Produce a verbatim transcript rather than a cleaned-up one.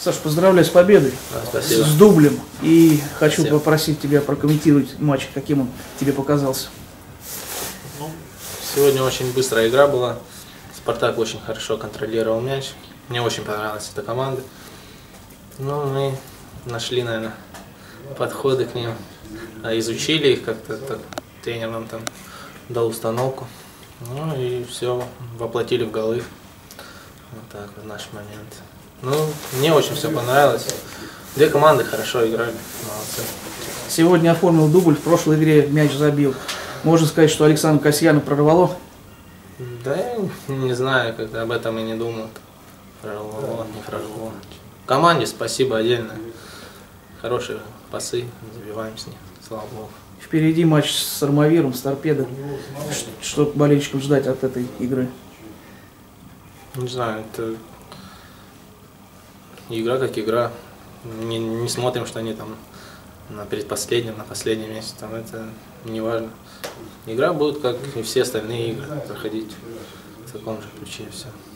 Саш, поздравляю с победой, Да, спасибо. с дублем. И хочу Спасибо. попросить тебя прокомментировать матч, каким он тебе показался. Ну, сегодня очень быстрая игра была. Спартак очень хорошо контролировал мяч. Мне очень понравилась эта команда. Ну, мы нашли, наверное, подходы к ним, изучили их как-то, так, тренер нам там дал установку. Ну и все, воплотили в голы. Вот так в наш момент. Ну, мне очень все понравилось. Две команды хорошо играли, молодцы. Сегодня оформил дубль, в прошлой игре мяч забил. Можно сказать, что Александр Касьянов прорвало? Да я не знаю, как-то об этом и не думал. Прорвало, не прорвало. Команде спасибо отдельно. Хорошие пасы, забиваем с них, слава богу. Впереди матч с Армавиром, с Торпедо. Что болельщикам ждать от этой игры? Не знаю, это игра как игра. Не, не смотрим, что они там на предпоследнем, на последнем месте. Там это не важно. Игра будет, как и все остальные игры, проходить в таком же ключе, все.